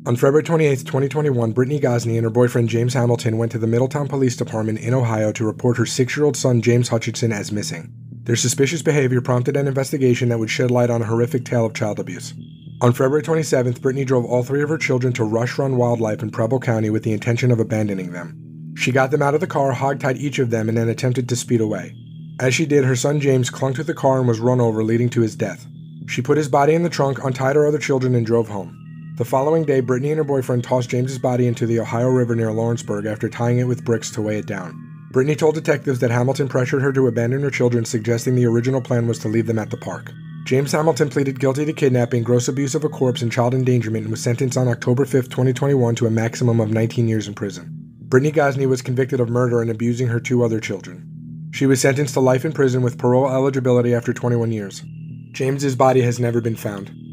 On February 28, 2021, Brittany Gosney and her boyfriend James Hamilton went to the Middletown Police Department in Ohio to report her 6-year-old son James Hutchinson as missing. Their suspicious behavior prompted an investigation that would shed light on a horrific tale of child abuse. On February 27th, Brittany drove all 3 of her children to Rush Run Wildlife in Preble County with the intention of abandoning them. She got them out of the car, hogtied each of them, and then attempted to speed away. As she did, her son James clung to the car and was run over, leading to his death. She put his body in the trunk, untied her other children, and drove home. The following day, Brittany and her boyfriend tossed James's body into the Ohio River near Lawrenceburg after tying it with bricks to weigh it down. Brittany told detectives that Hamilton pressured her to abandon her children, suggesting the original plan was to leave them at the park. James Hamilton pleaded guilty to kidnapping, gross abuse of a corpse, and child endangerment and was sentenced on October 5, 2021 to a maximum of 19 years in prison. Brittany Gosney was convicted of murder and abusing her 2 other children. She was sentenced to life in prison with parole eligibility after 21 years. James's body has never been found.